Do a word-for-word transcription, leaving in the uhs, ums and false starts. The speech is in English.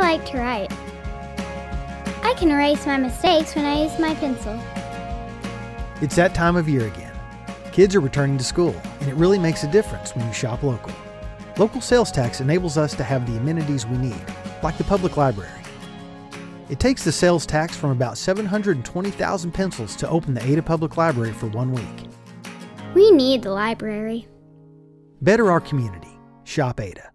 like to write. I can erase my mistakes when I use my pencil. It's that time of year again. Kids are returning to school, and it really makes a difference when you shop local. Local sales tax enables us to have the amenities we need, like the public library. It takes the sales tax from about seven hundred twenty thousand pencils to open the Ada Public Library for one week. We need the library. Better our community. Shop Ada.